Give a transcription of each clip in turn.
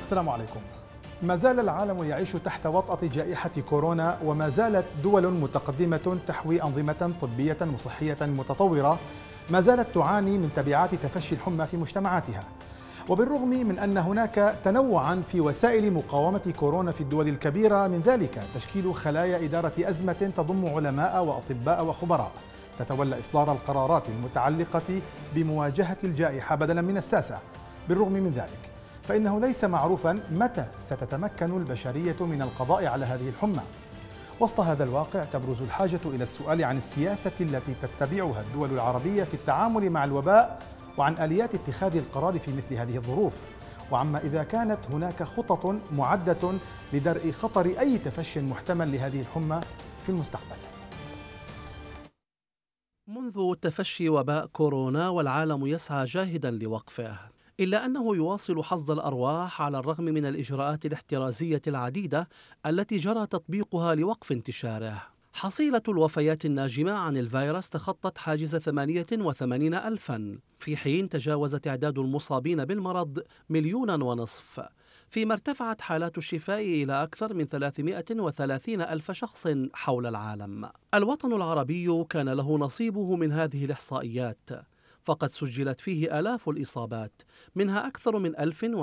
السلام عليكم. ما زال العالم يعيش تحت وطأة جائحة كورونا، وما زالت دول متقدمة تحوي أنظمة طبية وصحية متطورة ما زالت تعاني من تبعات تفشي الحمى في مجتمعاتها. وبالرغم من أن هناك تنوعا في وسائل مقاومة كورونا في الدول الكبيرة، من ذلك تشكيل خلايا إدارة أزمة تضم علماء وأطباء وخبراء تتولى إصدار القرارات المتعلقة بمواجهة الجائحة بدلا من الساسة. بالرغم من ذلك فإنه ليس معروفا متى ستتمكن البشرية من القضاء على هذه الحمى. وسط هذا الواقع تبرز الحاجة إلى السؤال عن السياسة التي تتبعها الدول العربية في التعامل مع الوباء، وعن آليات اتخاذ القرار في مثل هذه الظروف، وعما إذا كانت هناك خطط معدة لدرء خطر أي تفشي محتمل لهذه الحمى في المستقبل. منذ تفشي وباء كورونا والعالم يسعى جاهدا لوقفه، إلا أنه يواصل حصد الأرواح على الرغم من الإجراءات الاحترازية العديدة التي جرى تطبيقها لوقف انتشاره. حصيلة الوفيات الناجمة عن الفيروس تخطت حاجز 88 ألفا، في حين تجاوز تعداد المصابين بالمرض 1.5 مليون، فيما ارتفعت حالات الشفاء إلى أكثر من 330 ألف شخص حول العالم. الوطن العربي كان له نصيبه من هذه الإحصائيات، فقد سجلت فيه آلاف الإصابات، منها أكثر من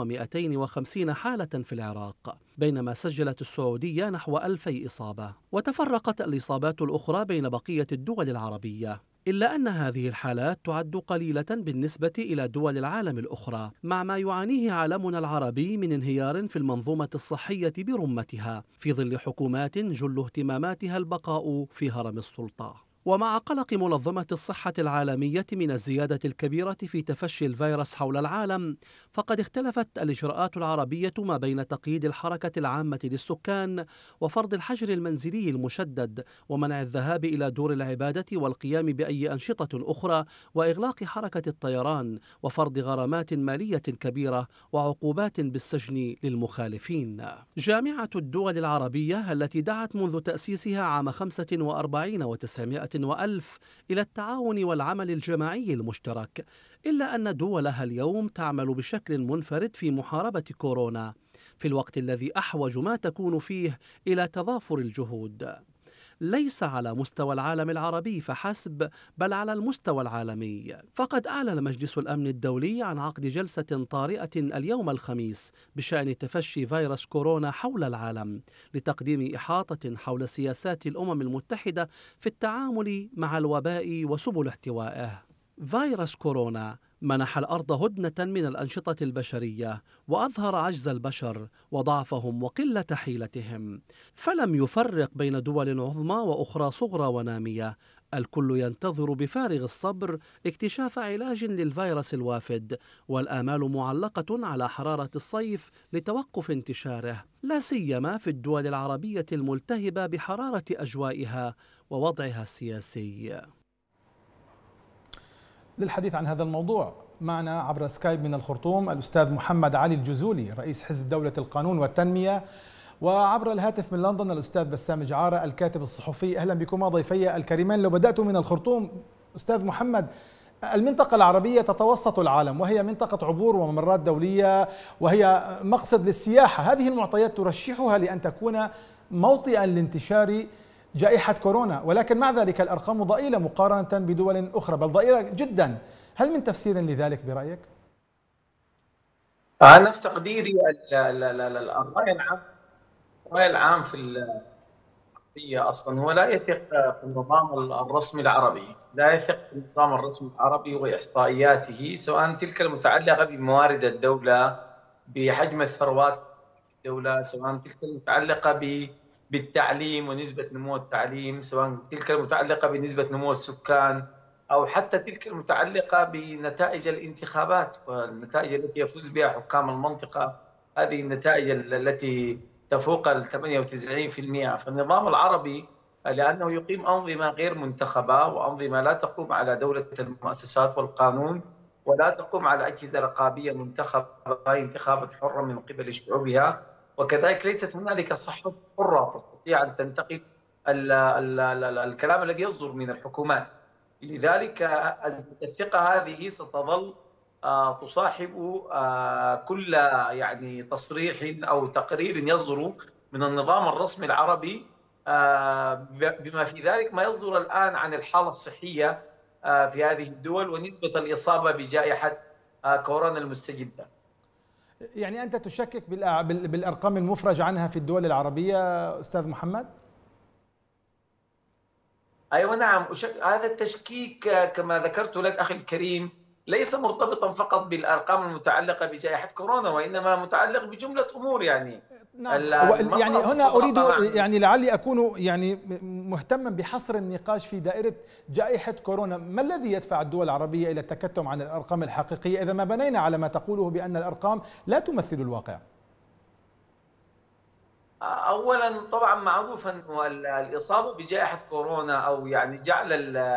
1250 حالة في العراق، بينما سجلت السعودية نحو 2000 إصابة، وتفرقت الإصابات الأخرى بين بقية الدول العربية. إلا أن هذه الحالات تعد قليلة بالنسبة إلى دول العالم الأخرى، مع ما يعانيه عالمنا العربي من انهيار في المنظومة الصحية برمتها، في ظل حكومات جل اهتماماتها البقاء في هرم السلطة. ومع قلق منظمة الصحة العالمية من الزيادة الكبيرة في تفشي الفيروس حول العالم، فقد اختلفت الإجراءات العربية ما بين تقييد الحركة العامة للسكان وفرض الحجر المنزلي المشدد ومنع الذهاب إلى دور العبادة والقيام بأي أنشطة أخرى، وإغلاق حركة الطيران، وفرض غرامات مالية كبيرة وعقوبات بالسجن للمخالفين. جامعة الدول العربية التي دعت منذ تأسيسها عام 45 و900 وألف إلى التعاون والعمل الجماعي المشترك، إلا أن دولها اليوم تعمل بشكل منفرد في محاربة كورونا، في الوقت الذي أحوج ما تكون فيه إلى تضافر الجهود، ليس على مستوى العالم العربي فحسب، بل على المستوى العالمي. فقد أعلن مجلس الأمن الدولي عن عقد جلسة طارئة اليوم الخميس بشأن تفشي فيروس كورونا حول العالم، لتقديم إحاطة حول سياسات الأمم المتحدة في التعامل مع الوباء وسبل احتوائه. فيروس كورونا منح الأرض هدنة من الأنشطة البشرية، وأظهر عجز البشر وضعفهم وقلة حيلتهم، فلم يفرق بين دول عظمى وأخرى صغرى ونامية. الكل ينتظر بفارغ الصبر اكتشاف علاج للفيروس الوافد، والآمال معلقة على حرارة الصيف لتوقف انتشاره، لا سيما في الدول العربية الملتهبة بحرارة أجوائها ووضعها السياسي. للحديث عن هذا الموضوع معنا عبر سكايب من الخرطوم الأستاذ محمد علي الجزولي، رئيس حزب دولة القانون والتنمية، وعبر الهاتف من لندن الأستاذ بسام جعارة الكاتب الصحفي. أهلا بكما ضيفي الكريمان. لو بدأت من الخرطوم أستاذ محمد، المنطقة العربية تتوسط العالم، وهي منطقة عبور وممرات دولية، وهي مقصد للسياحة. هذه المعطيات ترشحها لأن تكون موطئا لانتشار جائحة كورونا، ولكن مع ذلك الأرقام ضئيلة مقارنة بدول أخرى، بل ضئيلة جدا. هل من تفسير لذلك برأيك؟ أنا في تقديري الرأي العام في العربية أصلا هو لا يثق في النظام الرسمي العربي، لا يثق في النظام الرسمي العربي وإحصائياته، سواء تلك المتعلقة بموارد الدولة، بحجم الثروات الدولة، سواء تلك المتعلقة بالتعليم ونسبة نمو التعليم، سواء تلك المتعلقة بنسبة نمو السكان، أو حتى تلك المتعلقة بنتائج الانتخابات والنتائج التي يفوز بها حكام المنطقة، هذه النتائج التي تفوق 98%. فالنظام العربي لأنه يقيم أنظمة غير منتخبة، وأنظمة لا تقوم على دولة المؤسسات والقانون، ولا تقوم على أجهزة رقابية منتخبة انتخابات حرة من قبل شعوبها، وكذلك ليست هنالك صحة حرة تستطيع أن تنتقد الكلام الذي يصدر من الحكومات. لذلك الثقة هذه ستظل تصاحب كل يعني تصريح أو تقرير يصدر من النظام الرسمي العربي، بما في ذلك ما يصدر الآن عن الحالة الصحية في هذه الدول ونسبة الإصابة بجائحة كورونا المستجدة. يعني أنت تشكك بالأرقام المفرج عنها في الدول العربية أستاذ محمد؟ أيوة نعم، هذا التشكيك كما ذكرت لك أخي الكريم ليس مرتبطا فقط بالأرقام المتعلقة بجائحة كورونا، وإنما متعلق بجملة أمور. يعني نعم، يعني المقص هنا أريد طبعا يعني لعلي أكون يعني مهتما بحصر النقاش في دائرة جائحة كورونا. ما الذي يدفع الدول العربية إلى التكتم عن الأرقام الحقيقية إذا ما بنينا على ما تقوله بأن الأرقام لا تمثل الواقع؟ أولا طبعا معروف أن الإصابة بجائحة كورونا أو يعني جعل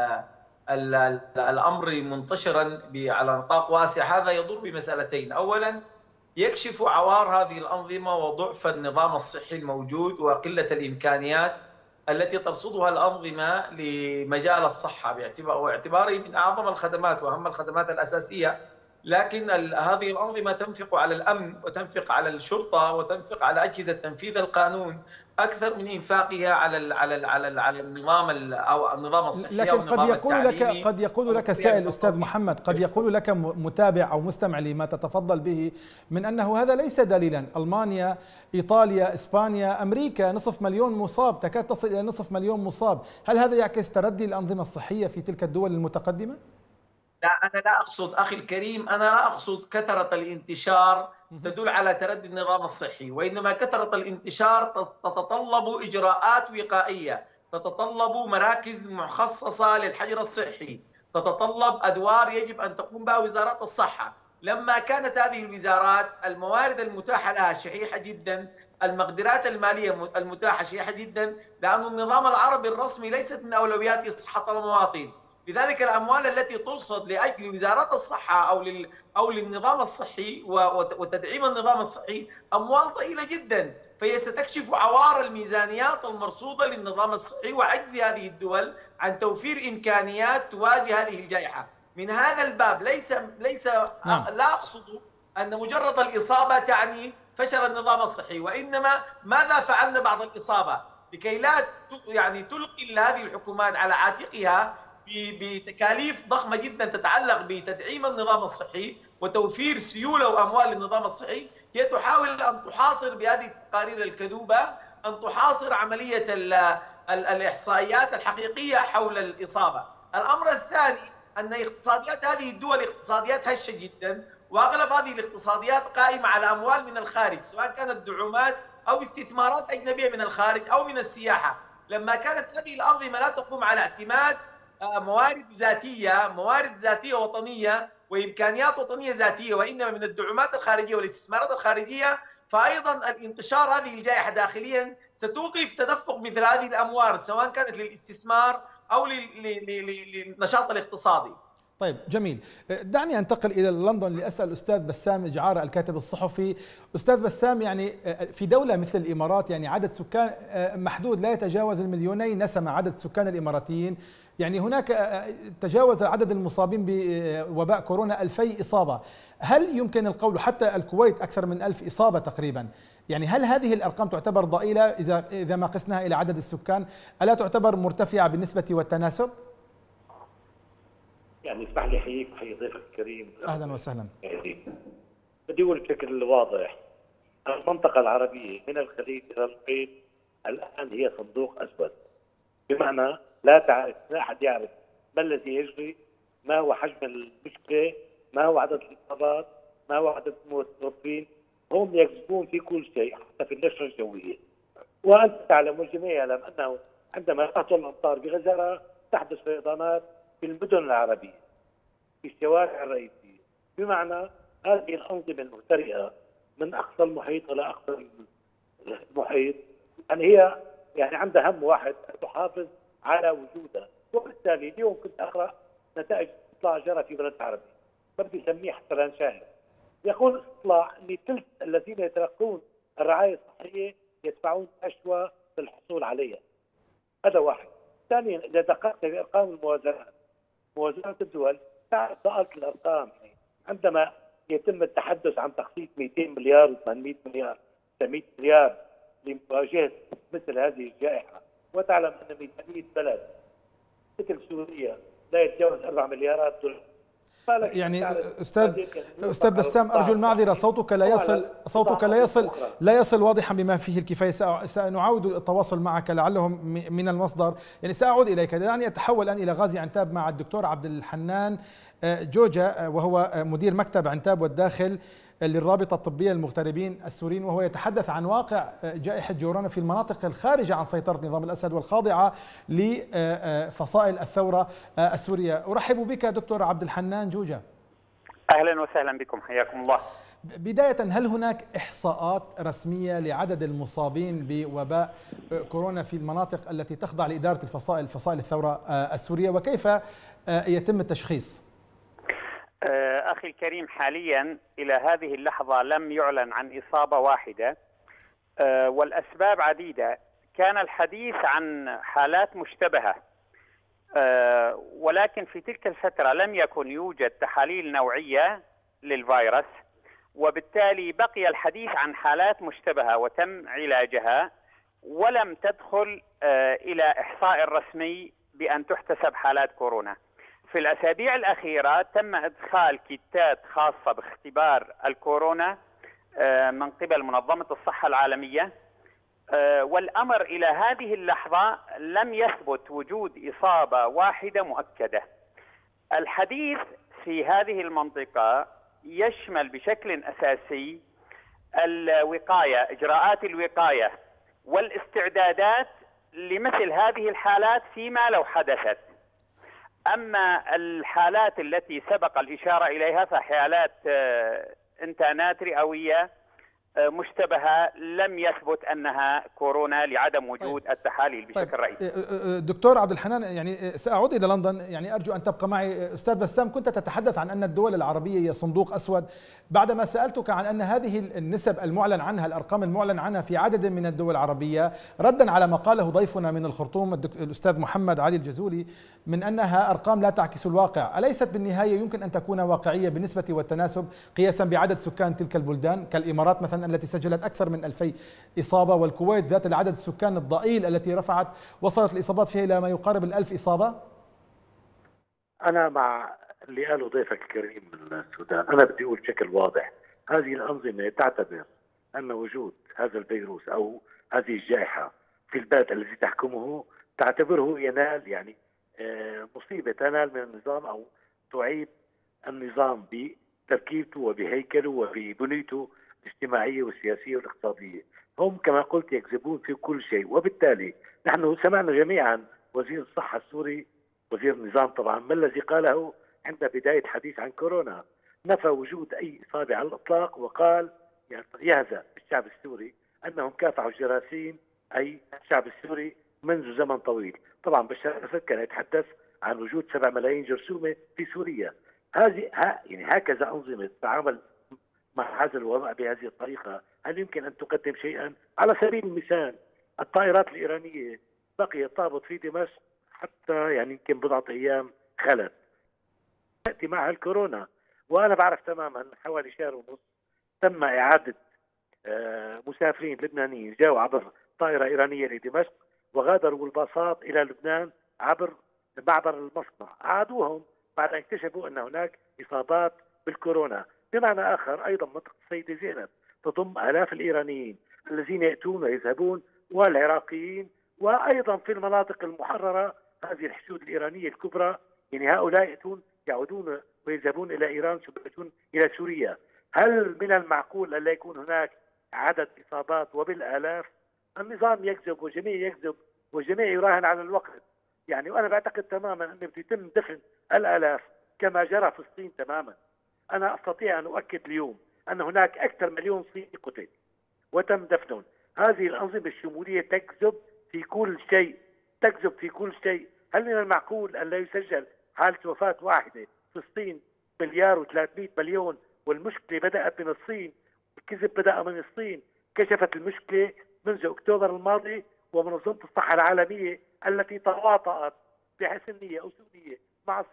الأمر منتشرا على نطاق واسع هذا يضر بمسألتين. أولا يكشف عوار هذه الأنظمة وضعف النظام الصحي الموجود وقلة الإمكانيات التي ترصدها الأنظمة لمجال الصحة باعتباره من أعظم الخدمات وأهم الخدمات الأساسية. لكن هذه الأنظمة تنفق على الأمن وتنفق على الشرطة وتنفق على أجهزة تنفيذ القانون أكثر من إنفاقها على النظام أو النظام الصحي أو لكن النظام التعليمي. قد يقول لك سائل أستاذ محمد، قد يقول لك متابع أو مستمع لما تتفضل به من أنه هذا ليس دليلا. ألمانيا، إيطاليا، إسبانيا، أمريكا، نصف مليون مصاب، تكاد تصل إلى نصف مليون مصاب. هل هذا يعكس تردي الأنظمة الصحية في تلك الدول المتقدمة؟ لا، أنا لا أقصد أخي الكريم، أنا لا أقصد كثرة الانتشار تدل على تردي النظام الصحي، وإنما كثرة الانتشار تتطلب إجراءات وقائية، تتطلب مراكز مخصصة للحجر الصحي، تتطلب أدوار يجب أن تقوم بها وزارات الصحة. لما كانت هذه الوزارات الموارد المتاحة لها شحيحة جدا، المقدرات المالية المتاحة شحيحة جدا، لأن النظام العربي الرسمي ليست من أولوياته صحة المواطن. لذلك الأموال التي ترصد لأجل وزارات الصحة أو للنظام الصحي وتدعيم النظام الصحي أموال ضئيلة جدا، فهي ستكشف عوار الميزانيات المرصودة للنظام الصحي وعجز هذه الدول عن توفير إمكانيات تواجه هذه الجائحة. من هذا الباب لا أقصد أن مجرد الإصابة تعني فشل النظام الصحي، وإنما ماذا فعلنا بعد الإصابة لكي لا يعني تلقي هذه الحكومات على عاتقها بتكاليف ضخمة جدا تتعلق بتدعيم النظام الصحي وتوفير سيولة وأموال للنظام الصحي. هي تحاول أن تحاصر بهذه التقارير الكذوبة، أن تحاصر عملية الإحصائيات الحقيقية حول الإصابة. الأمر الثاني أن اقتصاديات هذه الدول اقتصاديات هشة جدا، وأغلب هذه الاقتصاديات قائمة على أموال من الخارج، سواء كانت دعومات أو استثمارات أجنبية من الخارج أو من السياحة. لما كانت هذه الأنظمة لا تقوم على اعتماد موارد ذاتية وطنية وإمكانيات وطنية ذاتية، وإنما من الدعومات الخارجية والاستثمارات الخارجية، فأيضا الانتشار هذه الجائحة داخليا ستوقف تدفق مثل هذه الأموال، سواء كانت للاستثمار أو للنشاط الاقتصادي. طيب جميل، دعني أنتقل إلى لندن لأسأل أستاذ بسام جعارة الكاتب الصحفي. أستاذ بسام، يعني في دولة مثل الإمارات يعني عدد سكان محدود لا يتجاوز 2,000,000 نسمة عدد السكان الإماراتيين، يعني هناك تجاوز عدد المصابين بوباء كورونا 2000 إصابة. هل يمكن القول حتى الكويت أكثر من 1000 إصابة تقريبا؟ يعني هل هذه الأرقام تعتبر ضئيلة إذا ما قسناها إلى عدد السكان؟ ألا تعتبر مرتفعة بالنسبة والتناسب؟ يعني اسمح لي احييك وحيي ضيفك الكريم. اهلا وسهلا. بدي اقول بشكل واضح، المنطقه العربيه من الخليج الى المحيط الان هي صندوق اسود، بمعنى لا احد يعرف ما الذي يجري، ما هو حجم المشكله، ما هو عدد الاصابات، ما هو عدد المتوفين. هم يكذبون في كل شيء حتى في النشره الجويه. وانت تعلم والجميع يعلم انه عندما تهطل الامطار بغزاره تحدث فيضانات في المدن العربية في الشوارع الرئيسية، بمعنى هذه الأنظمة المهترئة من أقصى المحيط إلى أقصى المحيط، يعني هي يعني عندها هم واحد أن تحافظ على وجودها. وبالتالي اليوم كنت أقرأ نتائج استطلاع جرى في بلد عربي، ما بدي أسميه حتى لا نشاهد، يقول الاستطلاع أن ثلث الذين يتلقون الرعاية الصحية يدفعون أشوى للحصول عليها. هذا واحد. ثانيا، إذا دققت في أرقام الموازنات، موازنات الدول، سألت الأرقام، يعني عندما يتم التحدث عن تخصيص 200 مليار و800 مليار 900 مليار لمواجهة مثل هذه الجائحة، وتعلم أن ميزانية بلد مثل سوريا لا يتجاوز 4 مليارات دولار. يعني استاذ بسام، ارجو المعذره، صوتك لا يصل واضحا بما فيه الكفايه. سنعاود التواصل معك لعلهم من المصدر. يعني ساعود اليك. دعني اتحول الان الى غازي عنتاب مع الدكتور عبد الحنان جوجا، وهو مدير مكتب عنتاب والداخل للرابطة الطبية للمغتربين السوريين، وهو يتحدث عن واقع جائحة كورونا في المناطق الخارجة عن سيطرة نظام الأسد والخاضعة لفصائل الثورة السورية. أرحب بك دكتور عبد الحنان جوجا. أهلا وسهلا بكم، حياكم الله. بداية، هل هناك إحصاءات رسمية لعدد المصابين بوباء كورونا في المناطق التي تخضع لإدارة فصائل الثورة السورية، وكيف يتم التشخيص؟ أخي الكريم، حاليا إلى هذه اللحظة لم يعلن عن إصابة واحدة، والأسباب عديدة. كان الحديث عن حالات مشتبهة، ولكن في تلك الفترة لم يكن يوجد تحاليل نوعية للفيروس، وبالتالي بقي الحديث عن حالات مشتبهة وتم علاجها، ولم تدخل إلى إحصاء رسمي بأن تحتسب حالات كورونا. في الأسابيع الأخيرة تم إدخال كيتات خاصة باختبار الكورونا من قبل منظمة الصحة العالمية، والأمر إلى هذه اللحظة لم يثبت وجود إصابة واحدة مؤكدة. الحديث في هذه المنطقة يشمل بشكل أساسي الوقاية، إجراءات الوقاية والاستعدادات لمثل هذه الحالات فيما لو حدثت. أما الحالات التي سبق الإشارة إليها فحالات انتانات رئوية مشتبهة لم يثبت أنها كورونا لعدم وجود التحاليل بشكل رئيسي. دكتور عبد الحنان، يعني سأعود إلى لندن، يعني أرجو أن تبقى معي. أستاذ بسام، كنت تتحدث عن أن الدول العربية هي صندوق أسود. بعدما سألتك عن أن هذه النسب المعلن عنها، الأرقام المعلن عنها في عدد من الدول العربية، ردا على ما قاله ضيفنا من الخرطوم الأستاذ محمد علي الجزولي من أنها أرقام لا تعكس الواقع، أليست بالنهاية يمكن أن تكون واقعية بالنسبة والتناسب قياسا بعدد سكان تلك البلدان كالإمارات مثلا التي سجلت أكثر من 2000 إصابة، والكويت ذات العدد السكان الضئيل التي وصلت الإصابات فيها إلى ما يقارب 1000 إصابة؟ أنا مع اللي قاله ضيفك الكريم من السودان. أنا بدي أقول بشكل واضح، هذه الأنظمة تعتبر أن وجود هذا الفيروس أو هذه الجائحة في البلد الذي تحكمه تعتبره ينال يعني مصيبة تنال من النظام أو تعيب النظام بتركيبته وبهيكله وببنيته الاجتماعية والسياسية والاقتصادية. هم كما قلت يكذبون في كل شيء، وبالتالي نحن سمعنا جميعا وزير الصحة السوري، وزير النظام طبعا، ما الذي قاله عند بداية حديث عن كورونا؟ نفى وجود أي إصابة على الإطلاق، وقال يهزأ الشعب السوري أنهم كافحوا الجراثيم، أي الشعب السوري، منذ زمن طويل. طبعا بشار الأسد كان يتحدث عن وجود 7 ملايين جرثومة في سوريا. يعني هكذا أنظمة تتعامل مع هذا الوباء بهذه الطريقة. هل يمكن أن تقدم شيئا؟ على سبيل المثال الطائرات الإيرانية بقيت تهبط في دمشق حتى يعني يمكن بضعة أيام خلت، تأتي معها الكورونا. وأنا بعرف تماما حوالي شهر ونص تم إعادة مسافرين لبنانيين جاءوا عبر طائرة إيرانية لدمشق وغادروا الباصات إلى لبنان عبر معبر المصنع، عادوهم بعد أن اكتشفوا أن هناك إصابات بالكورونا. بمعنى آخر أيضا منطقة السيدة زينب تضم آلاف الإيرانيين الذين يأتون ويذهبون، والعراقيين، وأيضا في المناطق المحررة هذه الحشود الإيرانية الكبرى، يعني هؤلاء يعودون ويذهبون إلى إيران ثم يأتون إلى سوريا. هل من المعقول أن لا يكون هناك عدد إصابات وبالآلاف؟ النظام يكذب وجميع يكذب وجميع يراهن على الوقت. يعني وأنا بعتقد تماما أنه بده يتم دفن الآلاف كما جرى في الصين تماما. أنا أستطيع أن أؤكد اليوم أن هناك أكثر مليون صيني قتل وتم دفنهم. هذه الأنظمة الشمولية تكذب في كل شيء، تكذب في كل شيء. هل من المعقول أن لا يسجل حالة وفاة واحدة في الصين 1,300 مليون، والمشكلة بدأت من الصين، الكذب بدأ من الصين. كشفت المشكلة منذ أكتوبر الماضي، ومنظمة الصحة العالمية التي تواطأت بحسن نية أو سوء نية مع الصين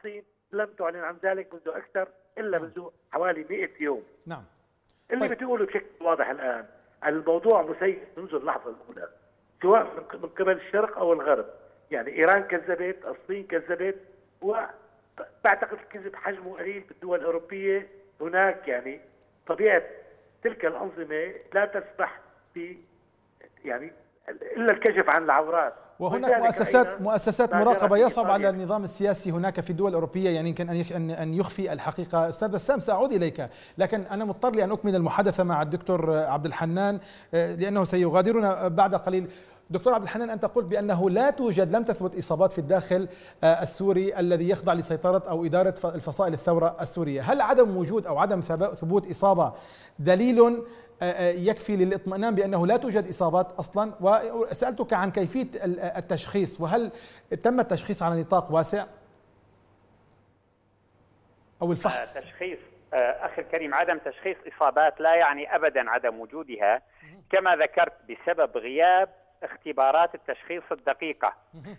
لم تعلن عن ذلك منذ أكثر إلا منذ حوالي 100 يوم. نعم. اللي طيب. بتقوله بشكل واضح الآن الموضوع مسيس منذ اللحظة الأولى، سواء من قبل الشرق أو الغرب. يعني إيران كذبت، الصين كذبت، وبعتقد الكذب حجمه قليل بالدول الأوروبية. هناك يعني طبيعة تلك الأنظمة لا تسمح يعني إلا الكشف عن العورات. وهناك مؤسسات مراقبة يصعب على النظام السياسي هناك في الدول الأوروبية يعني يمكن أن يخفي الحقيقة. أستاذ بسام سأعود إليك، لكن أنا مضطر لأن أكمل المحادثة مع الدكتور عبد الحنان لأنه سيغادرنا بعد قليل. دكتور عبد الحنان، أنت قلت بأنه لم تثبت إصابات في الداخل السوري الذي يخضع لسيطرة أو إدارة الفصائل الثورة السورية. هل عدم وجود أو عدم ثبوت إصابة دليل يكفي للاطمئنان بأنه لا توجد إصابات أصلا؟ وسألتك عن كيفية التشخيص، وهل تم التشخيص على نطاق واسع أو الفحص؟ تشخيص أخي الكريم، عدم تشخيص إصابات لا يعني أبدا عدم وجودها، كما ذكرت بسبب غياب اختبارات التشخيص الدقيقة.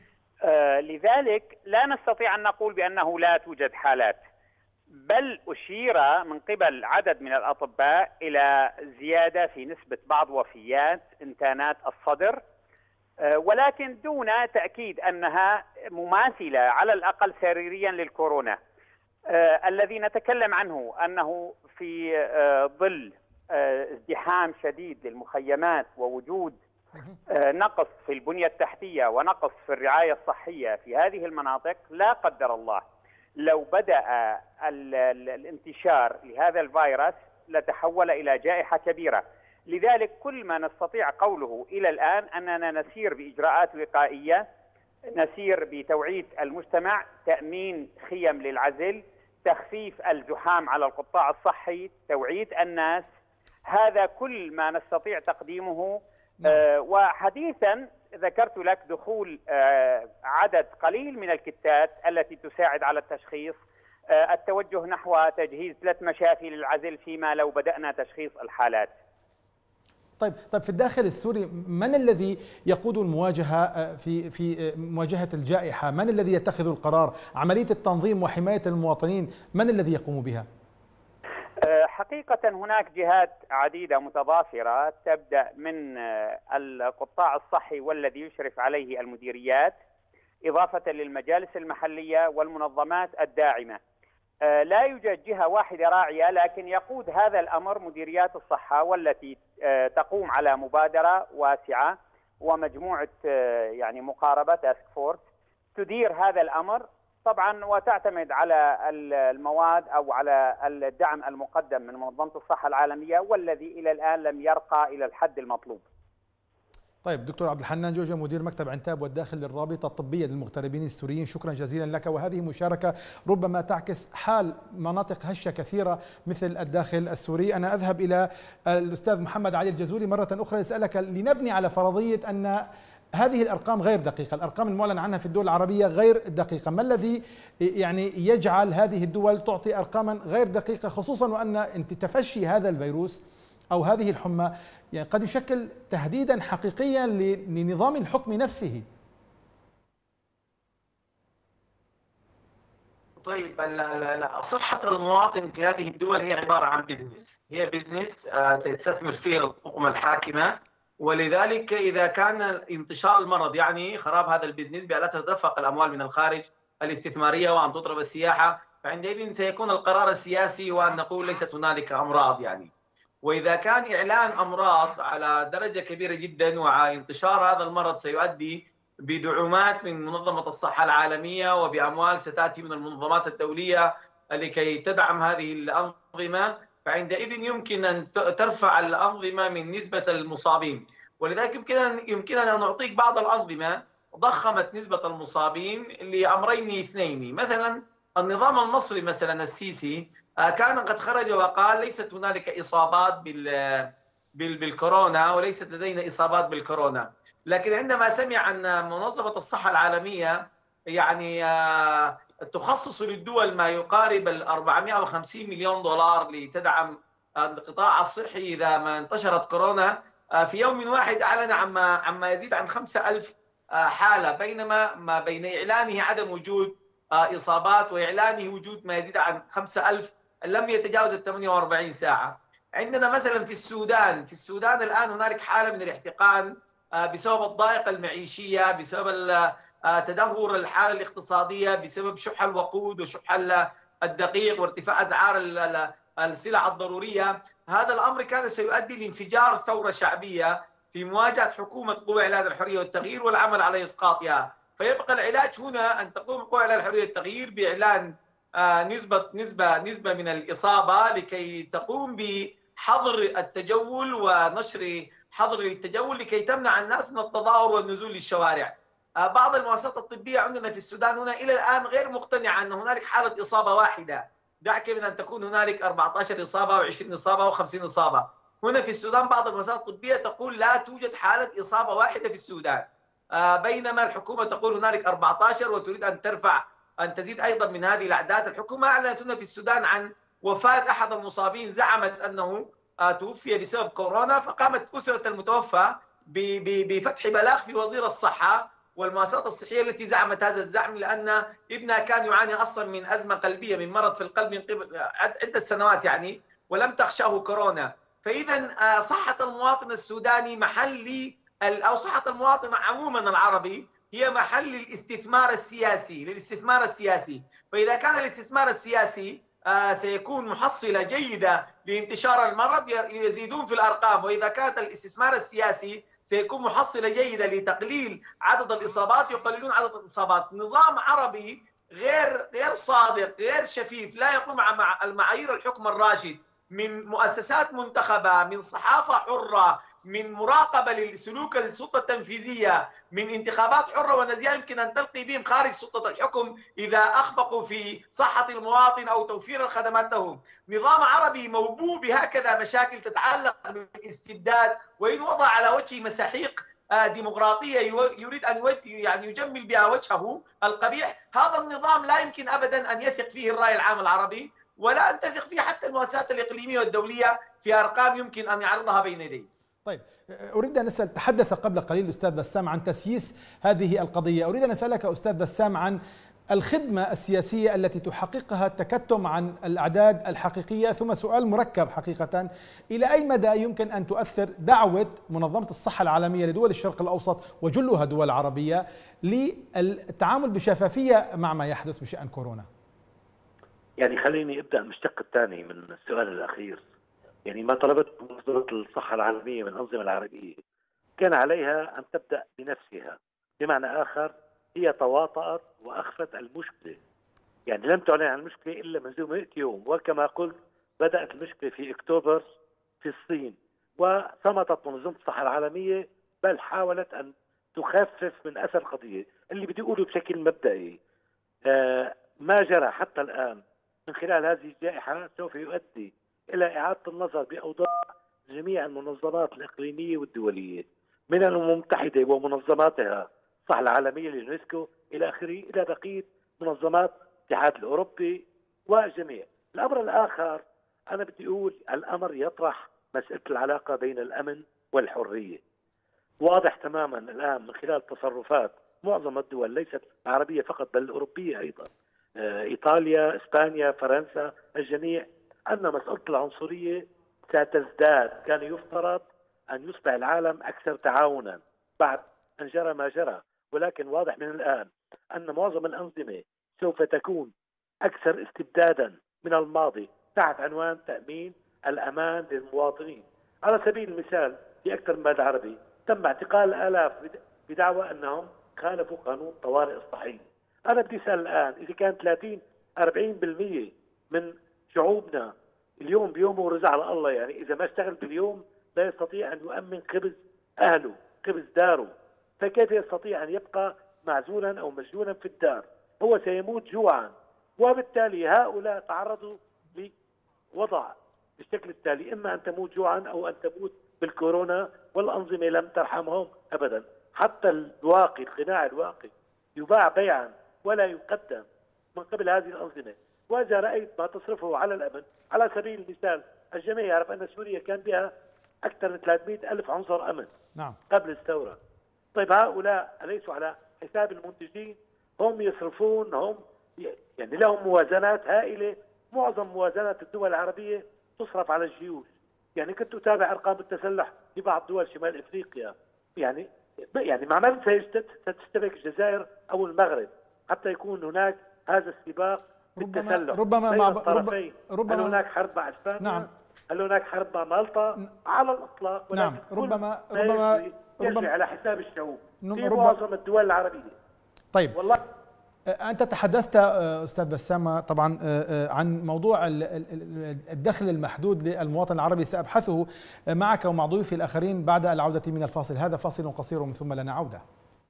لذلك لا نستطيع أن نقول بأنه لا توجد حالات، بل أشير من قبل عدد من الأطباء إلى زيادة في نسبة بعض وفيات إنتانات الصدر، ولكن دون تأكيد أنها مماثلة على الأقل سريريا للكورونا. الذي نتكلم عنه أنه في ظل ازدحام شديد للمخيمات ووجود نقص في البنية التحتية ونقص في الرعاية الصحية في هذه المناطق، لا قدر الله لو بدأ الانتشار لهذا الفيروس لتحول إلى جائحة كبيرة. لذلك كل ما نستطيع قوله إلى الآن أننا نسير بإجراءات وقائية، نسير بتوعية المجتمع، تأمين خيم للعزل، تخفيف الزحام على القطاع الصحي، توعية الناس. هذا كل ما نستطيع تقديمه. وحديثا ذكرت لك دخول عدد قليل من الكتات التي تساعد على التشخيص، التوجه نحو تجهيز 3 مشافي للعزل فيما لو بدأنا تشخيص الحالات. طيب في الداخل السوري من الذي يقود المواجهة في مواجهة الجائحة؟ من الذي يتخذ القرار؟ عملية التنظيم وحماية المواطنين من الذي يقوم بها؟ حقيقة هناك جهات عديدة متضافرة، تبدأ من القطاع الصحي والذي يشرف عليه المديريات، إضافة للمجالس المحلية والمنظمات الداعمة. لا يوجد جهة واحدة راعية، لكن يقود هذا الأمر مديريات الصحة، والتي تقوم على مبادرة واسعة ومجموعة يعني مقاربة تاسك فورس تدير هذا الأمر طبعا، وتعتمد على المواد أو على الدعم المقدم من منظمة الصحة العالمية، والذي إلى الآن لم يرقى إلى الحد المطلوب. طيب دكتور عبد الحنان جوجة، مدير مكتب عنتاب والداخل للرابطة الطبية للمغتربين السوريين، شكرا جزيلا لك. وهذه مشاركة ربما تعكس حال مناطق هشة كثيرة مثل الداخل السوري. أنا أذهب إلى الأستاذ محمد علي الجزولي مرة أخرى لأسألك، لنبني على فرضية أن هذه الأرقام غير دقيقة، الأرقام المعلن عنها في الدول العربية غير دقيقة، ما الذي يعني يجعل هذه الدول تعطي أرقاما غير دقيقة، خصوصا وأن تفشي هذا الفيروس أو هذه الحمى يعني قد يشكل تهديدا حقيقيا لنظام الحكم نفسه؟ طيب صحة المواطن في هذه الدول هي عبارة عن بزنس، هي بزنس تستثمر فيه الحكومة الحاكمة، ولذلك إذا كان انتشار المرض يعني خراب هذا البزنس بأن لا تتدفق الأموال من الخارج الاستثمارية وأن تضرب السياحة، فعندئذ سيكون القرار السياسي وأن نقول ليست هنالك أمراض يعني. وإذا كان إعلان أمراض على درجة كبيرة جدا وانتشار هذا المرض سيؤدي بدعومات من منظمة الصحة العالمية وبأموال ستأتي من المنظمات الدولية لكي تدعم هذه الأنظمة، فعندئذ يمكن أن ترفع الأنظمة من نسبة المصابين. ولذلك يمكننا أن نعطيك بعض الأنظمة ضخمت نسبة المصابين لأمرين اثنين. مثلا النظام المصري مثلا السيسي كان قد خرج وقال ليست هنالك إصابات بالكورونا وليست لدينا إصابات بالكورونا، لكن عندما سمع أن منظمة الصحة العالمية يعني تخصص للدول ما يقارب 450 مليون دولار لتدعم القطاع الصحي إذا ما انتشرت كورونا، في يوم واحد أعلن عما يزيد عن 5000 حالة، بينما ما بين إعلانه عدم وجود إصابات، وإعلانه وجود ما يزيد عن 5000 لم يتجاوز 48 ساعة. عندنا مثلا في السودان الآن هنالك حالة من الاحتقان بسبب الضائقة المعيشية، بسبب تدهور الحالة الاقتصادية، بسبب شح الوقود وشح الدقيق وارتفاع أسعار السلع الضرورية. هذا الأمر كان سيؤدي لانفجار ثورة شعبية في مواجهة حكومة قوى إعلان الحرية والتغيير والعمل على إسقاطها. فيبقى العلاج هنا أن تقوم قوى إعلان الحرية والتغيير بإعلان نسبة من الإصابة لكي تقوم بحظر التجول ونشر حظر للتجول لكي تمنع الناس من التظاهر والنزول للشوارع. بعض المؤسسات الطبية عندنا في السودان هنا إلى الآن غير مقتنعة أن هنالك حالة إصابة واحدة، دعك من أن تكون هنالك 14 إصابة و20 إصابة و50 إصابة. هنا في السودان بعض المؤسسات الطبية تقول لا توجد حالة إصابة واحدة في السودان، بينما الحكومة تقول هنالك 14 وتريد أن ترفع أن تزيد أيضا من هذه الأعداد. الحكومة أعلنت هنا في السودان عن وفاة أحد المصابين، زعمت أنه توفي بسبب كورونا، فقامت أسرة المتوفى بفتح بلاغ في وزير الصحة والمؤسسات الصحية التي زعمت هذا الزعم، لأن ابنها كان يعاني أصلا من أزمة قلبية، من مرض في القلب من قبل عدة سنوات يعني، ولم تخشاه كورونا. فإذا صحة المواطن السوداني محل أو صحة المواطن عموما العربي هي محل الاستثمار السياسي. فإذا كان الاستثمار السياسي سيكون محصلة جيدة لانتشار المرض يزيدون في الأرقام، وإذا كانت الاستثمار السياسي سيكون محصلة جيدة لتقليل عدد الإصابات يقللون عدد الإصابات. نظام عربي غير صادق، غير شفيف، لا يقوم مع المعايير الحكم الراشد، من مؤسسات منتخبة، من صحافة حرة، من مراقبة لسلوك السلطة التنفيذية، من انتخابات حرة ونزيهة يمكن أن تلقي بهم خارج سلطة الحكم إذا أخفقوا في صحة المواطن أو توفير الخدمات لهم. نظام عربي موبوء بهكذا مشاكل تتعلق بالاستبداد، وإن وضع على وجه مساحيق ديمقراطية يريد أن يعني يجمل بها وجهه القبيح. هذا النظام لا يمكن أبدا أن يثق فيه الرأي العام العربي، ولا أن تثق فيه حتى المؤسسات الإقليمية والدولية في أرقام يمكن أن يعرضها بين يديه. طيب، أريد أن أسأل، تحدث قبل قليل الأستاذ بسام عن تسييس هذه القضية. أريد أن أسألك أستاذ بسام عن الخدمة السياسية التي تحققها التكتم عن الأعداد الحقيقية، ثم سؤال مركب حقيقة: إلى أي مدى يمكن أن تؤثر دعوة منظمة الصحة العالمية لدول الشرق الأوسط وجلها دول عربية للتعامل بشفافية مع ما يحدث بشأن كورونا؟ يعني خليني أبدأ من الشق الثاني من السؤال الأخير. يعني ما طلبته منظمة الصحة العالمية من الأنظمة العربية كان عليها أن تبدأ بنفسها، بمعنى آخر هي تواطأت وأخفت المشكلة. يعني لم تعلن عن المشكلة إلا منذ 100 يوم، وكما قلت بدأت المشكلة في أكتوبر في الصين، وصمتت منظمة الصحة العالمية، بل حاولت أن تخفف من أثر القضية. اللي بدي أقوله بشكل مبدئي، ما جرى حتى الآن من خلال هذه الجائحة سوف يؤدي إلى إعادة النظر بأوضاع جميع المنظمات الإقليمية والدولية، من الأمم المتحدة ومنظماتها الصحة العالمية لليونسكو إلى آخره، إلى بقية منظمات الاتحاد الأوروبي وجميع. الأمر الآخر، أنا بدي أقول الأمر يطرح مسألة العلاقة بين الأمن والحرية. واضح تماما الآن من خلال تصرفات معظم الدول، ليست العربية فقط بل الأوروبية أيضا، إيطاليا، إسبانيا، فرنسا، الجميع، أن مسألة العنصرية ستزداد. كان يفترض أن يصبح العالم أكثر تعاونا بعد أن جرى ما جرى، ولكن واضح من الآن أن معظم الأنظمة سوف تكون أكثر استبدادا من الماضي تحت عنوان تأمين الأمان للمواطنين. على سبيل المثال، في أكثر من بلد عربي تم اعتقال آلاف بدعوى أنهم خالفوا قانون الطوارئ الصحي. أنا بدي أسأل الآن، إذا كان 30-40% من شعوبنا اليوم بيومه ورزق على الله، يعني إذا ما اشتغل باليوم لا يستطيع أن يؤمن خبز أهله، خبز داره، فكيف يستطيع أن يبقى معزولا أو مسجونا في الدار؟ هو سيموت جوعا. وبالتالي هؤلاء تعرضوا لوضع بالشكل التالي: إما أن تموت جوعا أو أن تموت بالكورونا، والأنظمة لم ترحمهم أبدا. حتى الواقي، القناع الواقي، يباع بيعا ولا يقدم من قبل هذه الأنظمة. وإذا رأيت ما تصرفه على الأمن، على سبيل المثال، الجميع يعرف أن سوريا كان بها أكثر من 300,000 عنصر أمن قبل الثورة. طيب هؤلاء أليسوا على حساب المنتجين؟ هم يصرفون، هم يعني لهم موازنات هائله، معظم موازنات الدول العربيه تصرف على الجيوش. يعني كنت اتابع ارقام التسلح في بعض دول شمال افريقيا، يعني مع من ستشتبك الجزائر او المغرب حتى يكون هناك هذا السباق بالتسلح ربما بين مع الطرفين. هل هناك حرب مع اسبانيا؟ نعم. هل هناك حرب مع مالطا؟ على الاطلاق. ولكن نعم. ربما يجري على حساب الشعوب في ربما معظم الدول العربية. طيب والله أنت تحدثت أستاذ بسامة طبعا عن موضوع الدخل المحدود للمواطن العربي، سأبحثه معك ومع ضيوفي الآخرين بعد العودة من الفاصل. هذا فاصل قصير ومن ثم لنا عودة.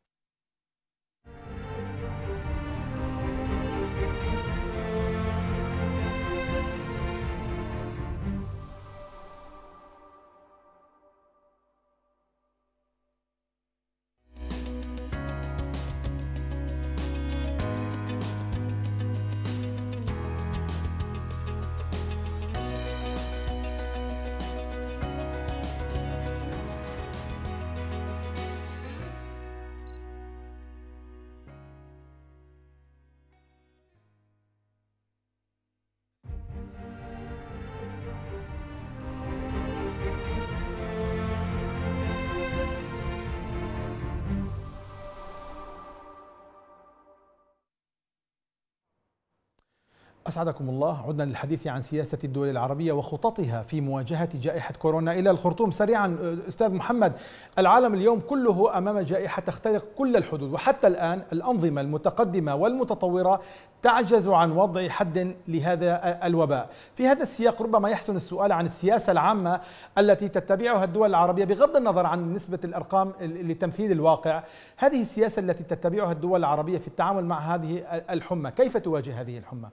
أسعدكم الله. عدنا للحديث عن سياسة الدول العربية وخططها في مواجهة جائحة كورونا. إلى الخرطوم سريعا أستاذ محمد، العالم اليوم كله أمام جائحة تخترق كل الحدود، وحتى الآن الأنظمة المتقدمة والمتطورة تعجز عن وضع حد لهذا الوباء. في هذا السياق ربما يحسن السؤال عن السياسة العامة التي تتبعها الدول العربية بغض النظر عن نسبة الأرقام لتمثيل الواقع. هذه السياسة التي تتبعها الدول العربية في التعامل مع هذه الحمى، كيف تواجه هذه الحمى؟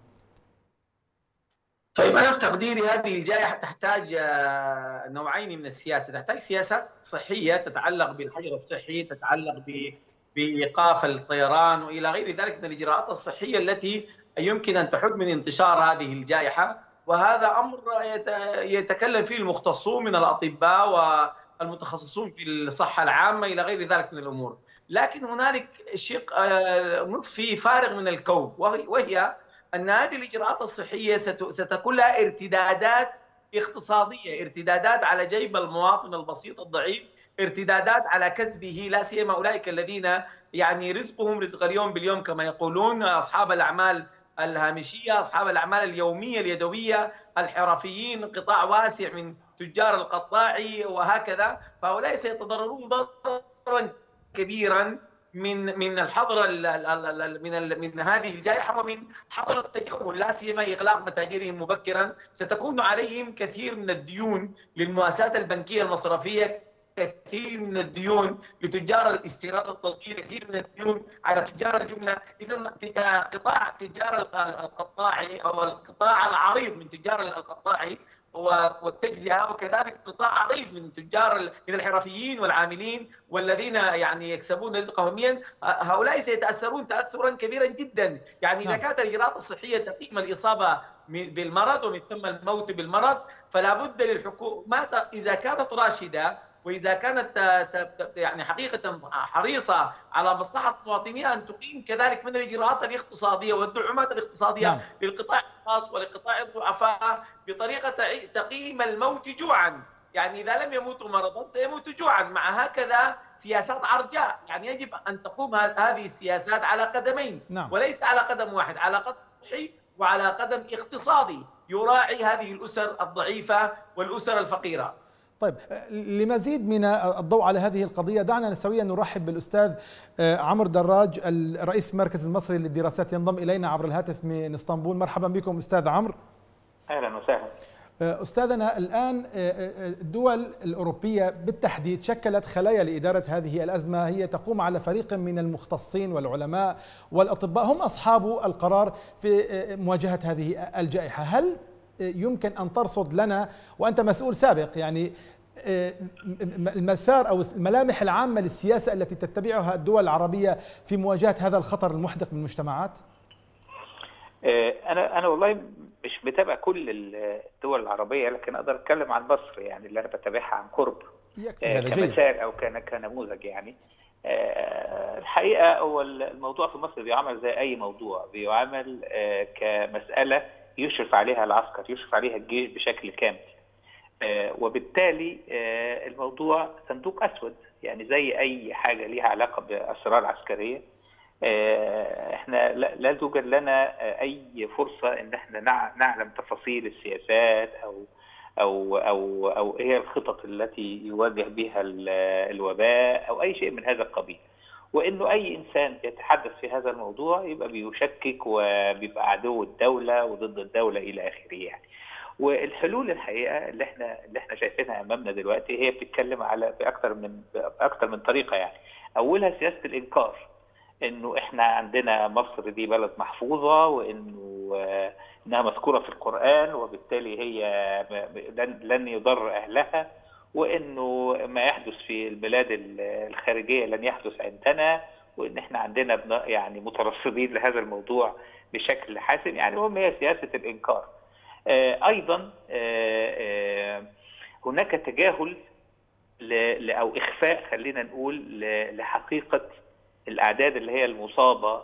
طيب أنا في تقديري هذه الجائحة تحتاج نوعين من السياسة. تحتاج سياسات صحية تتعلق بالحجر الصحي، تتعلق بإيقاف الطيران وإلى غير ذلك من الإجراءات الصحية التي يمكن أن تحد من انتشار هذه الجائحة، وهذا أمر يتكلم فيه المختصون من الأطباء والمتخصصون في الصحة العامة إلى غير ذلك من الأمور. لكن هنالك شق نصفي فارغ من الكوب، وهي أن هذه الإجراءات الصحية ستكون لها ارتدادات اقتصادية، ارتدادات على جيب المواطن البسيط الضعيف، ارتدادات على كسبه، لا سيما أولئك الذين يعني رزقهم رزق اليوم باليوم كما يقولون، أصحاب الأعمال الهامشية، أصحاب الأعمال اليومية اليدوية، الحرفيين، قطاع واسع من تجار القطاعي وهكذا. فهؤلاء سيتضررون ضررا كبيرا من الحظر من هذه الجائحة ومن حظر التجول، لا سيما إغلاق متاجرهم مبكرا. ستكون عليهم كثير من الديون للمؤسسات البنكية المصرفية، كثير من الديون لتجار الاستيراد والتصدير، كثير من الديون على تجار الجملة. إذا قطاع تجار القطاعي أو القطاع العريض من تجار القطاعي والتجزئة، وكذلك قطاع عريض من من الحرفيين والعاملين والذين يعني يكسبون رزقهم يوميا، هؤلاء سيتأثرون تأثرا كبيرا جدا. يعني إذا كانت الإجراءات الصحية تقيم الإصابة بالمرض ومن ثم الموت بالمرض، فلا بد للحكومة إذا كانت راشدة وإذا كانت يعني حقيقة حريصة على مصلحة مواطنيها أن تقيم كذلك من الإجراءات الاقتصادية والدعومات الاقتصادية للقطاع الخاص ولقطاع الضعفاء بطريقة تقييم الموت جوعا. يعني إذا لم يموتوا مرضا سيموتوا جوعا. مع هكذا سياسات عرجاء، يعني يجب أن تقوم هذه السياسات على قدمين، وليس على قدم واحد، على قدم صحي وعلى قدم اقتصادي يراعي هذه الأسر الضعيفة والأسر الفقيرة. طيب، لمزيد من الضوء على هذه القضية دعنا سويا نرحب بالأستاذ عمرو دراج، رئيس المركز المصري للدراسات، ينضم إلينا عبر الهاتف من اسطنبول. مرحبا بكم أستاذ عمرو. أهلا وسهلا. أستاذنا، الآن الدول الأوروبية بالتحديد شكلت خلايا لإدارة هذه الأزمة، هي تقوم على فريق من المختصين والعلماء والأطباء هم أصحاب القرار في مواجهة هذه الجائحة. هل يمكن أن ترصد لنا، وأنت مسؤول سابق، يعني المسار أو الملامح العامة للسياسة التي تتبعها الدول العربية في مواجهة هذا الخطر المحدق بالمجتمعات؟ أنا والله مش متابع كل الدول العربية، لكن أقدر أتكلم عن مصر يعني اللي أنا بتابعها عن قرب كمثال أو كنموذج. يعني الحقيقة هو الموضوع في مصر بيعمل زي أي موضوع، بيعمل كمسألة يشرف عليها العسكر، يشرف عليها الجيش بشكل كامل. وبالتالي الموضوع صندوق أسود، يعني زي أي حاجة ليها علاقة بأسرار عسكرية. احنا لا توجد لنا أي فرصة إن احنا نعلم تفاصيل السياسات أو هي الخطط التي يواجه بها الوباء أو أي شيء من هذا القبيل. وإنه أي إنسان يتحدث في هذا الموضوع يبقى بيشكك وبيبقى عدو الدولة وضد الدولة إلى آخره يعني. والحلول الحقيقة اللي احنا شايفينها أمامنا دلوقتي هي بتتكلم على بأكثر من طريقة يعني. أولها سياسة الإنكار، إنه احنا عندنا مصر دي بلد محفوظة، إنها مذكورة في القرآن وبالتالي هي لن يضر أهلها، وإنه ما يحدث في البلاد الخارجية لن يحدث عندنا، وإن إحنا عندنا يعني مترصدين لهذا الموضوع بشكل حاسم يعني. وهم هي سياسة الإنكار. أيضا هناك تجاهل أو إخفاء خلينا نقول لحقيقة الأعداد اللي هي المصابة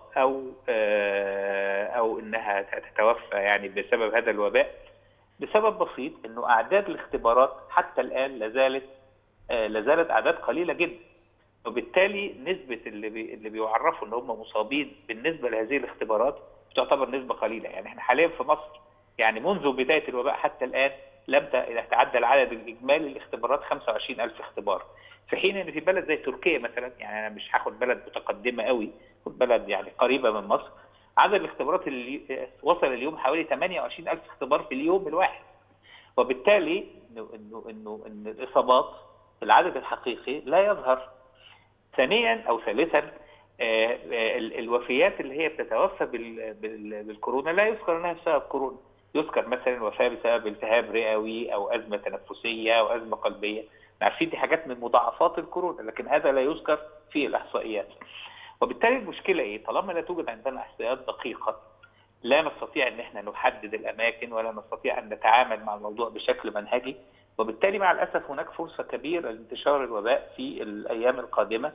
أو إنها تتوفى يعني بسبب هذا الوباء، بسبب بسيط إنه أعداد الاختبارات حتى الآن لازالت أعداد قليلة جدا، وبالتالي نسبة اللي بيعرفوا إن هم مصابين بالنسبة لهذه الاختبارات تعتبر نسبة قليلة. يعني إحنا حاليا في مصر يعني منذ بداية الوباء حتى الآن لم يتعدى العدد الإجمالي للاختبارات 25,000 اختبار، في حين ان في بلد زي تركيا مثلا، يعني انا مش هاخد بلد متقدمه قوي، خد بلد يعني قريبه من مصر، عدد الاختبارات اللي وصل اليوم حوالي 28,000 اختبار في اليوم الواحد. وبالتالي انه الاصابات العدد الحقيقي لا يظهر. ثانيا او ثالثا الوفيات اللي هي بتتوفى بالكورونا لا يذكر انها بسبب كورونا، يذكر مثلا وفاه بسبب التهاب رئوي او ازمه تنفسيه او ازمه قلبيه. عارفين دي حاجات من مضاعفات الكورونا، لكن هذا لا يذكر في الإحصائيات. وبالتالي المشكلة إيه؟ طالما لا توجد عندنا إحصائيات دقيقة لا نستطيع أن احنا نحدد الأماكن ولا نستطيع أن نتعامل مع الموضوع بشكل منهجي، وبالتالي مع الأسف هناك فرصة كبيرة لانتشار الوباء في الأيام القادمة،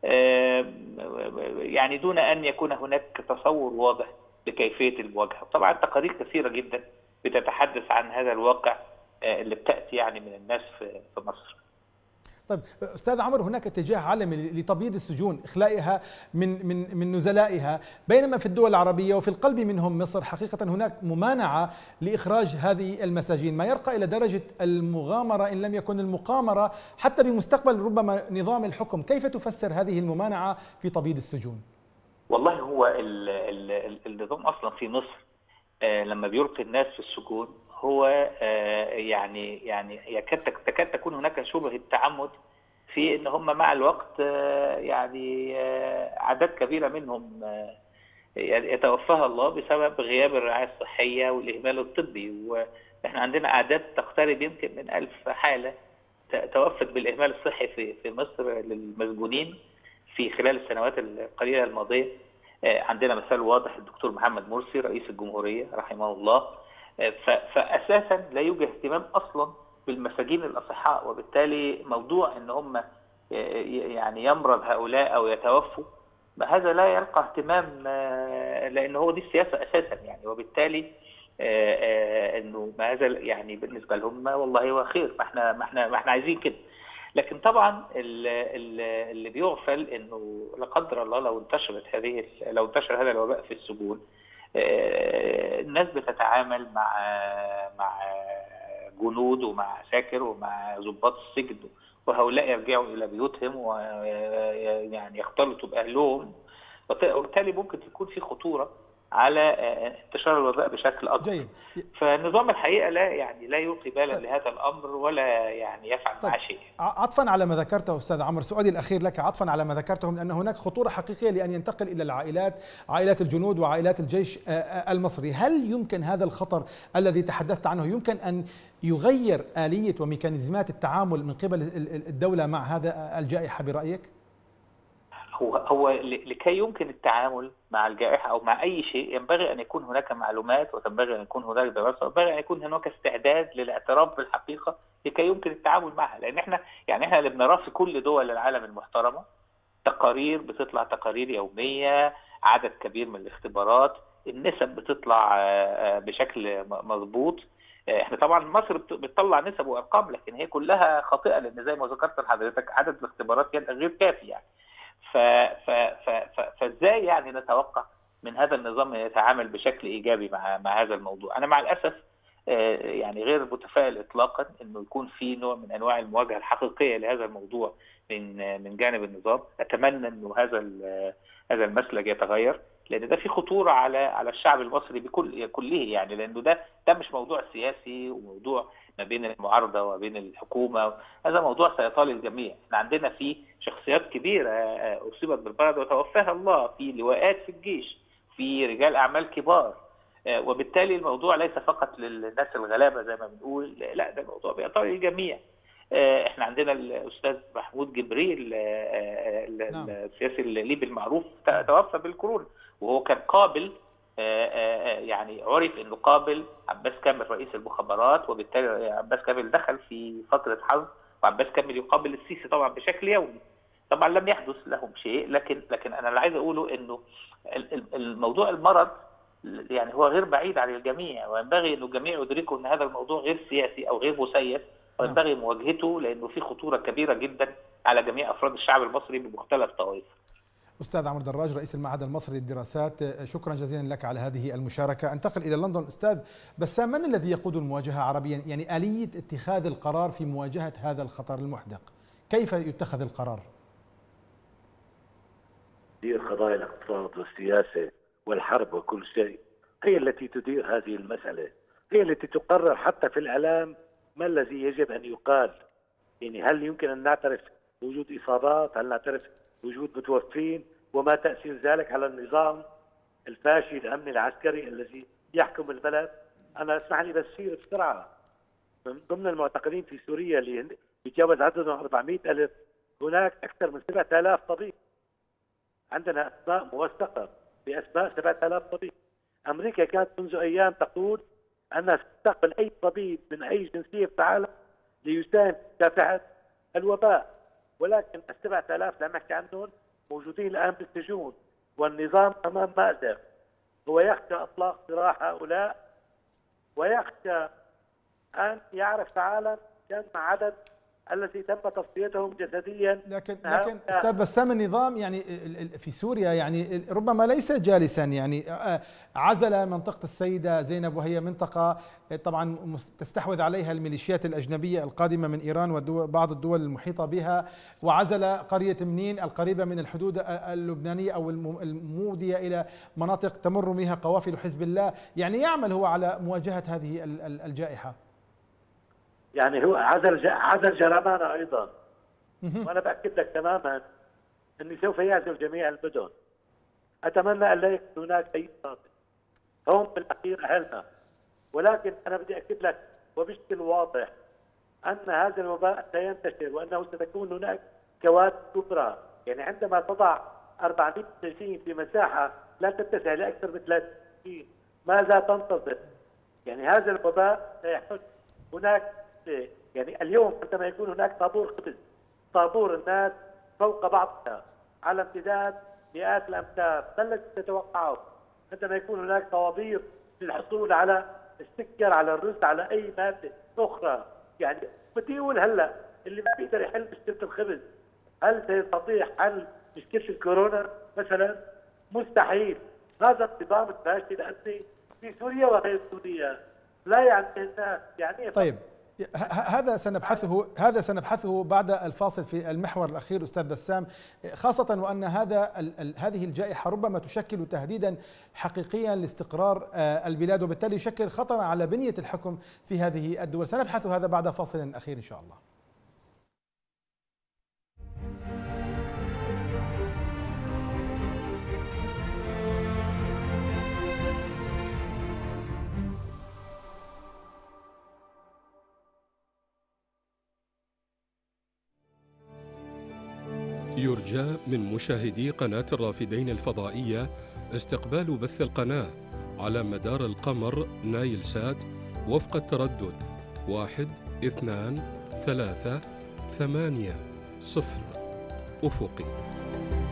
يعني دون أن يكون هناك تصور واضح لكيفية المواجهة. طبعا تقارير كثيرة جدا بتتحدث عن هذا الواقع اللي بتأتي يعني من الناس في مصر. طيب أستاذ عمرو، هناك اتجاه عالمي لتبييض السجون، إخلائها من نزلائها، بينما في الدول العربية وفي القلب منهم مصر حقيقة هناك ممانعة لإخراج هذه المساجين، ما يرقى إلى درجة المغامرة إن لم يكن المقامرة حتى بمستقبل ربما نظام الحكم. كيف تفسر هذه الممانعة في تبييض السجون؟ والله هو النظام أصلا في مصر لما بيلقي الناس في السجون هو يعني تكاد تكون هناك شبهة تعمد في ان هم مع الوقت يعني اعداد كبيرة منهم يتوفاها الله بسبب غياب الرعاية الصحية والإهمال الطبي. واحنا عندنا اعداد تقترب يمكن من 1000 حالة توفت بالإهمال الصحي في مصر للمسجونين في خلال السنوات القليلة الماضية. عندنا مثال واضح الدكتور محمد مرسي رئيس الجمهورية رحمه الله. فأساسا لا يوجد اهتمام أصلا بالمساجين الأصحاء، وبالتالي موضوع ان هم يعني يمرض هؤلاء أو يتوفوا هذا لا يلقى اهتمام، لأن هو دي السياسة أساسا يعني. وبالتالي انه ما هذا يعني بالنسبة لهم والله هو خير، ما احنا عايزين كده. لكن طبعا اللي بيغفل انه لا قدر الله لو انتشر هذا الوباء في السجون، الناس بتتعامل مع جنود ومع عساكر ومع ضباط السجن، وهؤلاء يرجعوا الى بيوتهم ويعني يختلطوا باهلهم، وبالتالي ممكن تكون في خطوره على انتشار الوباء بشكل اكبر. جيد. فالنظام الحقيقه لا يلقي بالا لهذا الامر ولا يعني يفعل معه شيء. عطفا على ما ذكرته استاذ عمرو، سؤالي الاخير لك، عطفا على ما ذكرته من ان هناك خطوره حقيقيه لان ينتقل الى العائلات، عائلات الجنود وعائلات الجيش المصري، هل يمكن هذا الخطر الذي تحدثت عنه يمكن ان يغير آلية وميكانيزمات التعامل من قبل الدولة مع هذا الجائحة برأيك؟ هو لكي يمكن التعامل مع الجائحة أو مع أي شيء ينبغي أن يكون هناك معلومات، وينبغي أن يكون هناك دراسة، وينبغي أن يكون هناك استعداد للاعتراف بالحقيقة لكي يمكن التعامل معها. لأن احنا اللي بنراه في كل دول العالم المحترمة تقارير بتطلع، تقارير يومية، عدد كبير من الاختبارات، النسب بتطلع بشكل مضبوط. احنا طبعا مصر بتطلع نسب وارقام، لكن هي كلها خاطئة، لان زي ما ذكرت لحضرتك عدد الاختبارات غير كافي يعني. فازاي يعني نتوقع من هذا النظام يتعامل بشكل ايجابي مع هذا الموضوع؟ انا مع الاسف يعني غير متفائل اطلاقا انه يكون في نوع من انواع المواجهه الحقيقيه لهذا الموضوع من جانب النظام. اتمنى انه هذا المسلك يتغير، لان ده في خطوره على الشعب المصري كله يعني، لانه ده مش موضوع سياسي وموضوع ما بين المعارضه وبين الحكومه، هذا موضوع سيطال الجميع. احنا عندنا في شخصيات كبيره اصيبت بالمرض وتوفاها الله، في لواءات في الجيش، في رجال اعمال كبار، وبالتالي الموضوع ليس فقط للناس الغلابه زي ما بنقول، لا ده الموضوع بيطال الجميع. احنا عندنا الاستاذ محمود جبريل السياسي الليبي المعروف توفى بالكورونا، وهو كان قابل يعني عرف انه قابل عباس كامل رئيس المخابرات، وبالتالي عباس كامل دخل في فتره حظر، وعباس كامل يقابل السيسي طبعا بشكل يومي. طبعا لم يحدث لهم شيء، لكن انا اللي عايز اقوله انه الموضوع المرض يعني هو غير بعيد عن الجميع، وينبغي انه الجميع يدركوا ان هذا الموضوع غير سياسي او غير مسيس، وينبغي مواجهته لانه في خطوره كبيره جدا على جميع افراد الشعب المصري بمختلف طوائفه. أستاذ عمرو دراج رئيس المعهد المصري للدراسات، شكرا جزيلا لك على هذه المشاركة. انتقل إلى لندن. أستاذ بسام، من الذي يقود المواجهة عربيا؟ يعني آلية اتخاذ القرار في مواجهة هذا الخطر المحدق، كيف يتخذ القرار؟ تدير قضايا الاقتصاد والسياسة والحرب وكل شيء، هي التي تدير هذه المسألة، هي التي تقرر حتى في الإعلام ما الذي يجب أن يقال. يعني هل يمكن أن نعترف بوجود إصابات؟ هل نعترف بوجود متوفين؟ وما تأثير ذلك على النظام الفاشي الأمني العسكري الذي يحكم البلد؟ أنا اسمح لي بس شيء بسرعة، من ضمن المعتقلين في سوريا اللي يتجاوز عددهم 400,000 هناك أكثر من 7,000 طبيب. عندنا أسماء موثقة بأسماء 7,000 طبيب. أمريكا كانت منذ أيام تقول أنها ستستقبل أي طبيب من أي جنسية في العالم ليساهم في مكافحة الوباء، ولكن 7,000 اللي عم نحكي عنهم موجودين الآن بالسجون، والنظام أمام مأزق. هو يخشى إطلاق سراح هؤلاء، ويخشى أن يعرف العالم كم عدد الذي تم تصفيتهم جسديا. لكن استاذ بسام، النظام يعني في سوريا يعني ربما ليس جالسا، يعني عزل منطقة السيدة زينب، وهي منطقة طبعا تستحوذ عليها الميليشيات الأجنبية القادمة من إيران وبعض الدول المحيطة بها، وعزل قرية منين القريبة من الحدود اللبنانية أو المودية إلى مناطق تمر بها قوافل حزب الله. يعني يعمل هو على مواجهة هذه الجائحة. يعني هو عزل جرمانة أيضا. وأنا بأكد لك تماما أني سوف يعزل جميع المدن. أتمنى أن لا يكون هناك أي مناطق، هم بالأخير أهلنا. ولكن أنا بدي أكد لك وبشكل واضح أن هذا الوباء سينتشر، وأنه ستكون هناك كوارث كبرى. يعني عندما تضع 400 سجين في مساحة لا تتسع لأكثر من 30، ماذا تنتظر؟ يعني هذا الوباء سيحدث. هناك يعني اليوم عندما يكون هناك طابور خبز، طابور الناس فوق بعضها على امتداد مئات الامتار، ما الذي تتوقعه؟ عندما يكون هناك طوابير للحصول على السكر، على الرز، على اي ماده اخرى. يعني بدي اقول هلا اللي ما بيقدر يحل مشكله الخبز، هل سيستطيع حل مشكله الكورونا مثلا؟ مستحيل. هذا النظام الفاشل الامني في سوريا وغير سوريا لا يعني الناس. يعني طيب هذا سنبحثه بعد الفاصل في المحور الأخير أستاذ بسام، خاصة وأن هذه الجائحة ربما تشكل تهديدا حقيقيا لاستقرار البلاد، وبالتالي يشكل خطرا على بنية الحكم في هذه الدول. سنبحث هذا بعد فاصل أخير إن شاء الله. يرجى من مشاهدي قناة الرافدين الفضائية استقبال بث القناة على مدار القمر نايل سات وفق التردد 123 8 0 أفقي.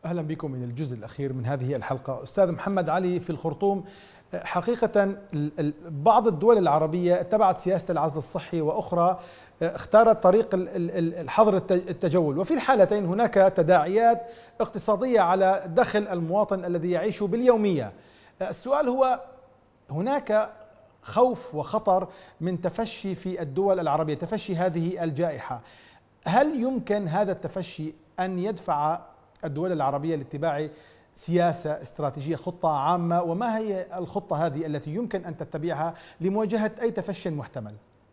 أهلا بكم من الجزء الأخير من هذه الحلقة. أستاذ محمد علي، في الخرطوم حقيقة بعض الدول العربية اتبعت سياسة العزل الصحي، وأخرى اختارت طريق الحظر التجول، وفي الحالتين هناك تداعيات اقتصادية على دخل المواطن الذي يعيش باليومية. السؤال هو، هناك خوف وخطر من تفشي في الدول العربية، تفشي هذه الجائحة. هل يمكن هذا التفشي أن يدفع الدول العربية لاتباع سياسة استراتيجية، خطة عامة؟ وما هي الخطة هذه التي يمكن أن تتبعها لمواجهة أي تفشي محتمل؟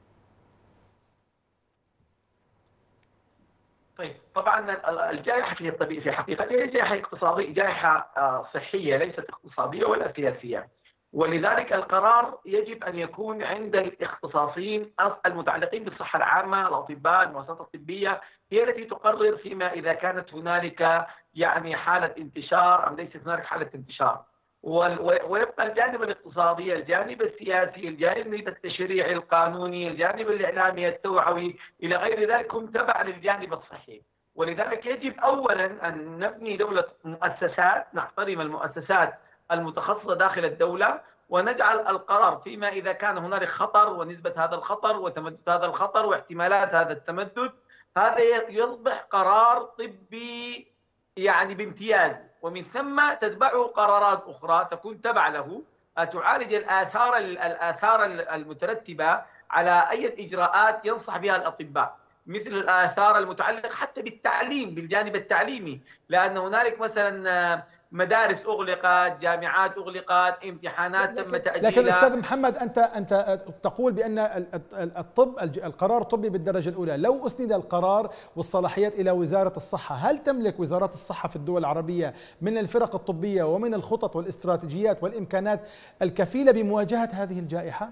طيب، طبعا الجائحة في حقيقتها هي جائحة اقتصادية، جائحة صحية، ليست اقتصادية ولا سياسية. ولذلك القرار يجب أن يكون عند الاختصاصيين المتعلقين بالصحة العامة، الأطباء، المؤسسات الطبية، هي التي تقرر فيما إذا كانت هنالك يعني حالة انتشار أم ليست هنالك حالة انتشار. ويبقى الجانب الاقتصادي، الجانب السياسي، الجانب التشريعي القانوني، الجانب الإعلامي التوعوي إلى غير ذلك هم تبع للجانب الصحي. ولذلك يجب أولا أن نبني دولة مؤسسات، نحترم المؤسسات المتخصصة داخل الدولة، ونجعل القرار فيما إذا كان هنالك خطر ونسبة هذا الخطر وتمدد هذا الخطر واحتمالات هذا التمدد، هذا يصبح قرار طبي يعني بامتياز، ومن ثم تتبعه قرارات أخرى تكون تبع له تعالج الآثار المترتبة على أي إجراءات ينصح بها الأطباء، مثل الآثار المتعلقة حتى بالتعليم، بالجانب التعليمي، لأن هنالك مثلا مدارس أغلقت، جامعات أغلقت، امتحانات تم تأجيلها. لكن أستاذ محمد، أنت تقول بأن القرار طبي بالدرجة الأولى. لو أسند القرار والصلاحيات إلى وزارة الصحة، هل تملك وزارات الصحة في الدول العربية من الفرق الطبية ومن الخطط والاستراتيجيات والإمكانات الكفيلة بمواجهة هذه الجائحة؟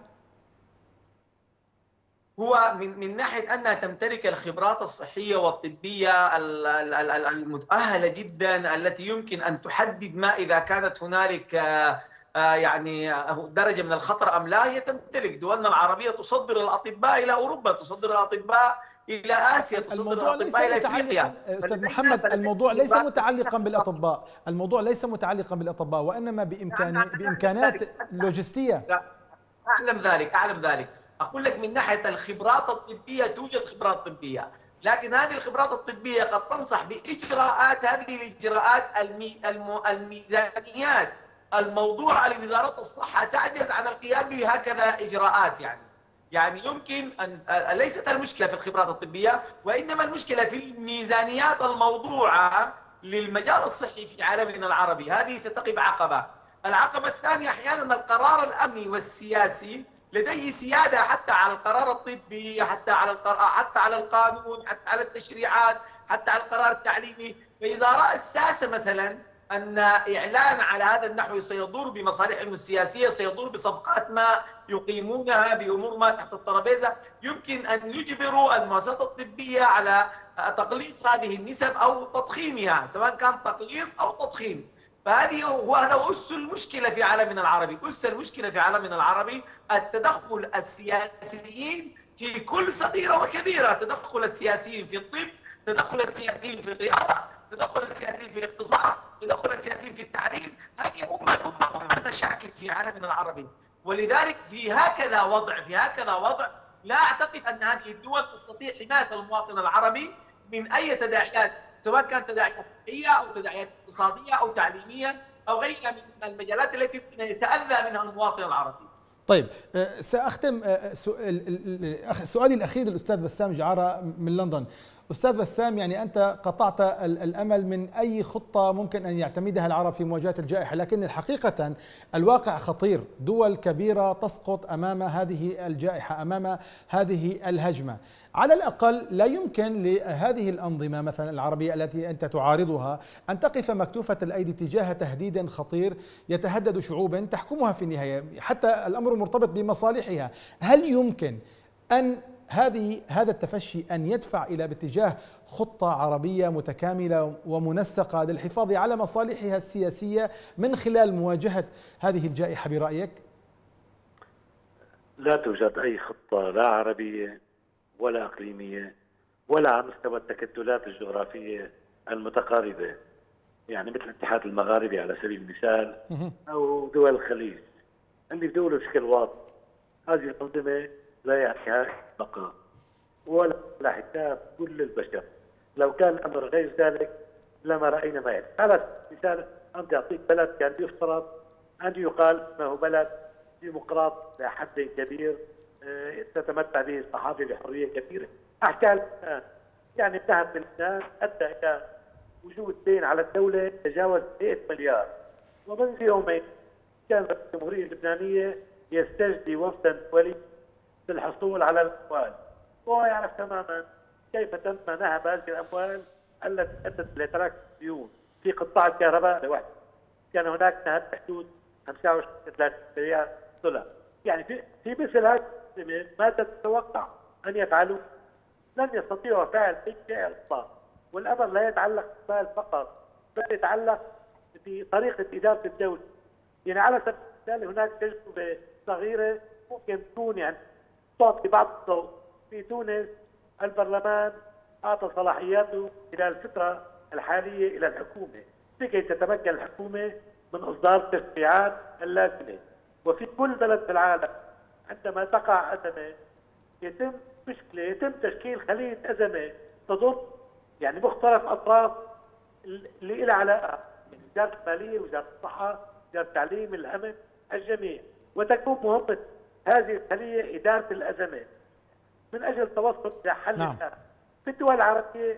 هو من ناحية أنها تمتلك الخبرات الصحية والطبية المتأهلة جدا، التي يمكن أن تحدد ما إذا كانت هنالك يعني درجة من الخطر أم لا. هي تمتلك. دولنا العربية تصدر الأطباء إلى أوروبا، تصدر الأطباء إلى آسيا، تصدر الأطباء إلى أفريقيا. أستاذ محمد، الموضوع ليس متعلقا بالأطباء، الموضوع ليس متعلقا بالأطباء، وإنما بإمكانات لوجستية. أعلم ذلك. أقول لك من ناحية الخبرات الطبية توجد خبرات طبية، لكن هذه الخبرات الطبية قد تنصح بإجراءات، هذه الإجراءات الميزانيات الموضوعة لوزارة الصحة تعجز عن القيام بهكذا إجراءات. يعني يمكن أن ليست المشكلة في الخبرات الطبية، وإنما المشكلة في الميزانيات الموضوعة للمجال الصحي في عالمنا العربي. هذه ستقف عقبة. العقبة الثانية، أحيانا القرار الأمني والسياسي لديه سيادة حتى على القرار الطبي، حتى على القانون، حتى على التشريعات، حتى على القرار التعليمي. فإذا رأى الساسة مثلا أن إعلان على هذا النحو سيضر بمصالحهم السياسية، سيضر بصفقات ما يقيمونها، بأمور ما تحت الترابيزة، يمكن أن يجبروا المؤسسات الطبية على تقليص هذه النسب أو تضخيمها، سواء كان تقليص أو تضخيم. هذا أس المشكلة في عالمنا العربي. أس المشكلة في عالمنا العربي التدخل السياسيين في كل صغيرة وكبيرة، تدخل السياسيين في الطب، تدخل السياسيين في الرياضة، تدخل السياسيين في الاقتصاد، تدخل السياسيين في التعليم. هذه أمة مشاكل في عالمنا العربي. ولذلك في هكذا وضع لا أعتقد أن هذه الدول تستطيع حماية المواطن العربي من أي تداعيات، سواء كانت تداعيات صحية أو تداعيات اقتصادية أو تعليمية أو غيرها من المجالات التي يتأذى منها المواطن العربي. طيب، سأختم سؤالي الأخير للأستاذ بسام جعارة من لندن. أستاذ بسام، يعني أنت قطعت الأمل من أي خطة ممكن أن يعتمدها العرب في مواجهة الجائحة، لكن الحقيقة الواقع خطير. دول كبيرة تسقط أمام هذه الجائحة، أمام هذه الهجمة. على الأقل لا يمكن لهذه الأنظمة مثلا العربية التي أنت تعارضها أن تقف مكتوفة الأيدي تجاه تهديد خطير يتهدد شعوب تحكمها في النهاية، حتى الأمر مرتبط بمصالحها. هل يمكن أن هذا التفشي أن يدفع إلى باتجاه خطة عربية متكاملة ومنسقة للحفاظ على مصالحها السياسية من خلال مواجهة هذه الجائحة برأيك؟ لا توجد أي خطة، لا عربية ولا إقليمية ولا على مستوى التكتلات الجغرافية المتقاربة يعني مثل الاتحاد المغاربي على سبيل المثال أو دول الخليج اللي بدولة بشكل واضح هذه الأنظمة لا يعنيها بقاء ولا حساب كل البشر. لو كان الأمر غير ذلك لما رأينا ما يحدث. على سبيل المثال أنت أعطيك بلد كان يفترض أن يقال أنه بلد ديمقراط لحد كبير تتمتع به الصحافة بحرية كبيرة. أحكام يعني انتهت من الناس أدى إلى وجود دين على الدولة تجاوز 100 مليار. ومنذ يومين كانت الجمهورية اللبنانية يستجدي وفدا دولي للحصول على الأموال، وهو يعرف تماما كيف تم نهب هذه الأموال التي أدت إلى تراكم الديون في قطاع الكهرباء لوحده. كان هناك نهب بحدود 25 مليار دولار. يعني في مثل هذه الأزمة ما تتوقع أن يفعلوا، لن يستطيعوا فعل أي شيء على الإطلاق. والأمر لا يتعلق بالمال فقط، بل يتعلق بطريقة إدارة الدولة. يعني على سبيل المثال هناك تجربة صغيرة ممكن تكون يعني تعطي بعض الضوء. في تونس البرلمان أعطى صلاحياته خلال الفترة الحالية إلى الحكومة لكي تتمكن الحكومة من إصدار التشريعات اللازمة. وفي كل بلد في العالم عندما تقع أزمة يتم تشكيل خلية أزمة تضم يعني مختلف أطراف اللي لها علاقة، يعني وزارة المالية، وزارة الصحة، وزارة التعليم، الأمن، الجميع، وتكون مهمة هذه الخلية إدارة الأزمات من أجل التوصل إلى حلها. في الدول العربية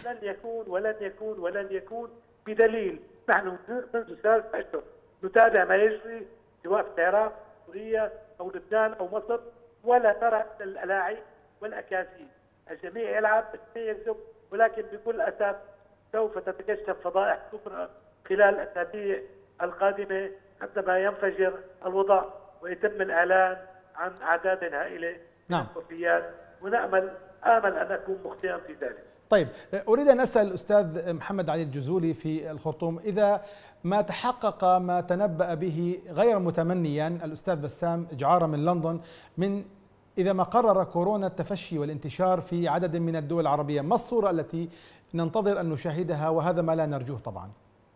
لن يكون بدليل نحن منذ 3 أشهر نتابع ما يجري سواء في العراق، سوريا أو لبنان أو مصر، ولا ترى الألاعيب والأكاذيب. الجميع يلعب، الجميع يكذب، ولكن بكل أسف سوف تتكشف فضائح كبرى خلال الأسابيع القادمة عندما ينفجر الوضع ويتم الإعلان عن أعداد هائلة من الوفيات، آمل أن أكون مخطئا في ذلك. طيب، أريد أن أسأل الأستاذ محمد علي الجزولي في الخرطوم، إذا ما تحقق ما تنبأ به غير متمنيا الأستاذ بسام جعارة من لندن، من إذا ما قرر كورونا التفشي والانتشار في عدد من الدول العربية، ما الصورة التي ننتظر أن نشاهدها؟ وهذا ما لا نرجوه طبعا.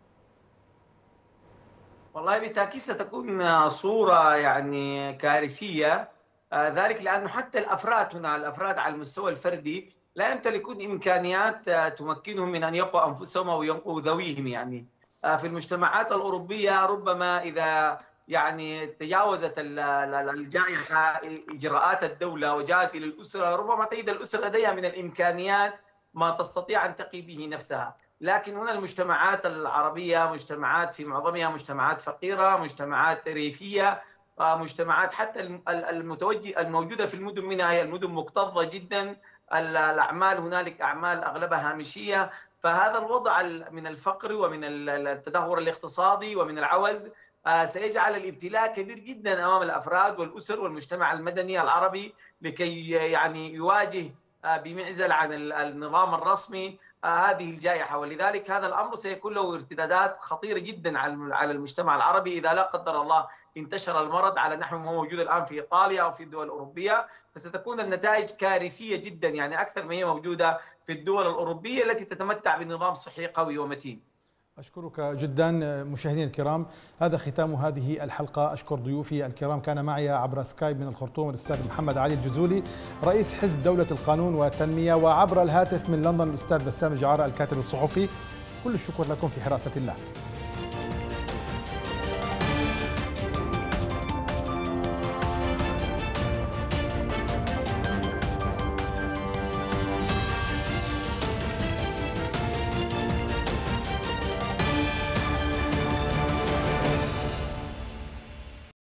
والله بالتأكيد ستكون صورة يعني كارثية، ذلك لأنه حتى الأفراد على المستوى الفردي لا يمتلكون إمكانيات تمكنهم من أن يقوا أنفسهم أو ينقوا ذويهم. يعني في المجتمعات الأوروبية ربما إذا يعني تجاوزت الجائحة إجراءات الدولة وجاءت إلى الأسرة، ربما تجد الأسرة لديها من الإمكانيات ما تستطيع أن تقي به نفسها. لكن هنا المجتمعات العربية مجتمعات في معظمها مجتمعات فقيرة، مجتمعات ريفية، مجتمعات حتى الموجودة في المدن منها هي المدن مكتظة جدا. الأعمال هنالك أعمال أغلبها هامشية، فهذا الوضع من الفقر ومن التدهور الاقتصادي ومن العوز سيجعل الابتلاء كبير جدا أمام الأفراد والأسر والمجتمع المدني العربي لكي يعني يواجه بمعزل عن النظام الرسمي هذه الجائحة. ولذلك هذا الأمر سيكون له ارتدادات خطيرة جدا على المجتمع العربي إذا لا قدر الله انتشر المرض على نحو ما هو موجود الآن في إيطاليا أو في الدول الأوروبية، فستكون النتائج كارثية جدا، يعني أكثر ما هي موجودة في الدول الأوروبية التي تتمتع بنظام صحي قوي ومتين. أشكرك جدا مشاهدينا الكرام، هذا ختام هذه الحلقة. أشكر ضيوفي الكرام، كان معي عبر سكايب من الخرطوم الأستاذ محمد علي الجزولي رئيس حزب دولة القانون والتنمية، وعبر الهاتف من لندن الأستاذ بسام جعارة الكاتب الصحفي. كل الشكر لكم في حراسة الله.